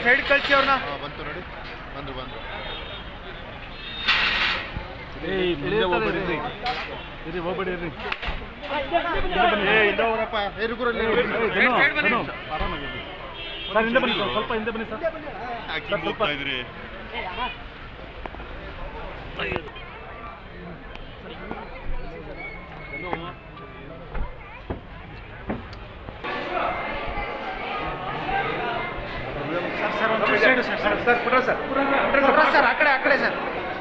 Side ಕಳಿಸಿ ಅವ್ರನ್ನ. ಬಂತು ನೋಡಿ, ಬಂದ್ರು ಬಂದ್ರು. ಮುಂದೆ ಹೋಗ್ಬೇಡಿ, ಹೋಗ್ಬೇಡಿ. ಅವರಪ್ಪ ಏರುಗುರಲ್ಲಿ ಸರ್ ಹಿಂದೆ ಬನ್ನಿ, ಸ್ವಲ್ಪ ಹಿಂದೆ ಬನ್ನಿ ಸರ್. ಸ್ವಲ್ಪ ಇದ್ರಿ ಸರ್ ಆ ಕಡೆ ಸರ್.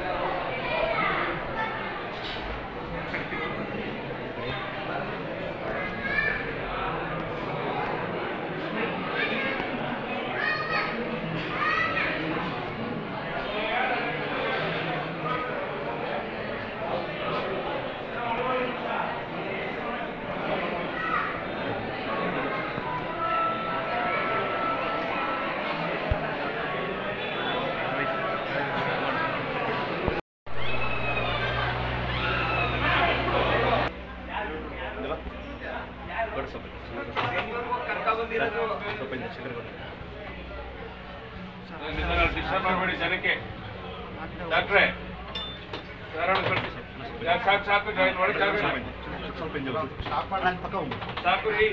ಮಾಡಬೇಡಿ ಜನಕ್ಕೆ. ಡಾಕ್ಟ್ರೇ ಸಾಕು ಜಾಯಿನ್ ಮಾಡಿ ಸಾಕು ರೀ.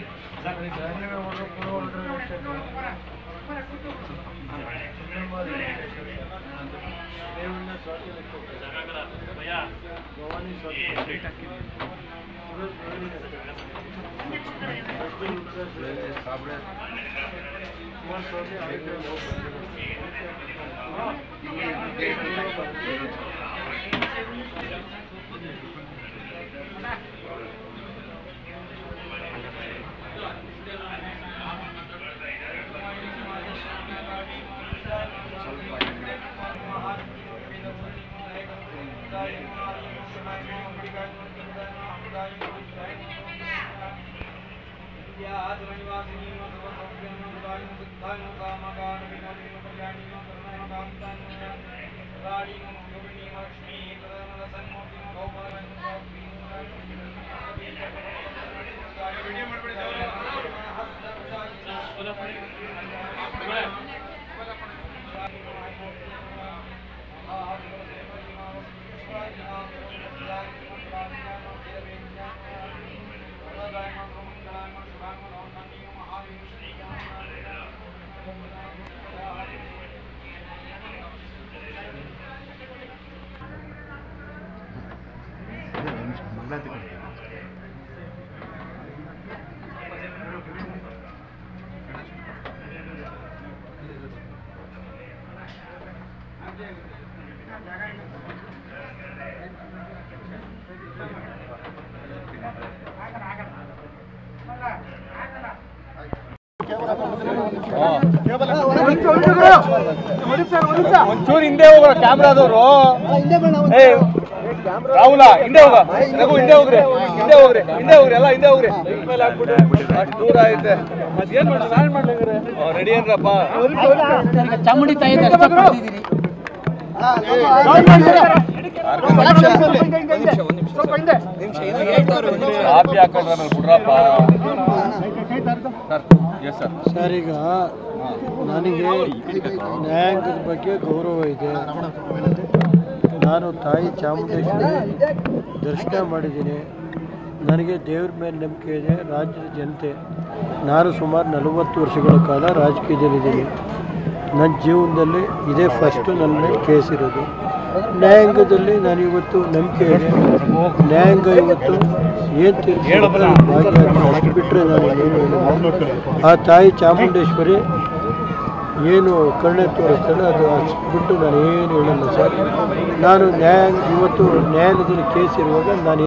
ಒಂಚೂರು ಹಿಂದೆ ಹೋಗ್ರ ಕ್ಯಾಮ್ರಾದವರು. ರಾಹುಲ ಹಿಂದೆ ಹೋಗ, ರಘು ಹಿಂದೆ ಹೋಗ್ರಿ, ಎಲ್ಲ ಹಿಂದೆ ಹೋಗ್ರಿ. ಮೇಲೆ ಹಾಕ್ಬಿಟ್ಟು ದೂರ ಐತೆ. ಏನ್ ಮಾಡ್ಲಿ, ನಾನ್ ಮಾಡ್ಲಿಂಗ್ರೆ ರೆಡಿ ಏನ್ರಪ್ಪ? ಚಾಮುಂಡಿ ತಾಯಿ ಕಾಪಿ ಹಾಕೊಂಡ್ರ ಮೇಲೆ ಬಿಡ್ರಪ್ಪ. ಸರ್, ಈಗ ನನಗೆ ನ್ಯಾಯಾಂಗದ ಬಗ್ಗೆ ಗೌರವ ಇದೆ. ನಾನು ತಾಯಿ ಚಾಮುಂಡೇಶ್ವರಿ ದರ್ಶನ ಮಾಡಿದ್ದೀನಿ. ನನಗೆ ದೇವ್ರ ಮೇಲೆ ನಂಬಿಕೆ ಇದೆ. ರಾಜ್ಯದ ಜನತೆ, ನಾನು ಸುಮಾರು 40 ವರ್ಷಗಳ ಕಾಲ ರಾಜಕೀಯದಲ್ಲಿದ್ದೀನಿ. ನನ್ನ ಜೀವನದಲ್ಲಿ ಇದೇ ಫಸ್ಟು ನನ್ನ ಮೇಲೆ ಕೇಸ್ ಇರೋದು. ನ್ಯಾಯಾಂಗದಲ್ಲಿ ನಾನು ಇವತ್ತು ನಂಬಿಕೆ ಇದೆ. ನ್ಯಾಯಾಂಗ ಇವತ್ತು ಏನು ಅಷ್ಟು ಬಿಟ್ಟರೆ ನಾನು ಆ ತಾಯಿ ಚಾಮುಂಡೇಶ್ವರಿ ಏನು ಕರುಣೆ ತೋರಿಸ್ತಾಳೆ ಅದು ಅಷ್ಟು ಬಿಟ್ಟು ನಾನು ಏನು ಹೇಳಲ್ಲ ಸರ್. ನಾನು ಇವತ್ತು ನ್ಯಾಯಾಲಯದಲ್ಲಿ ಕೇಸ್ ಇರುವಾಗ ನಾನು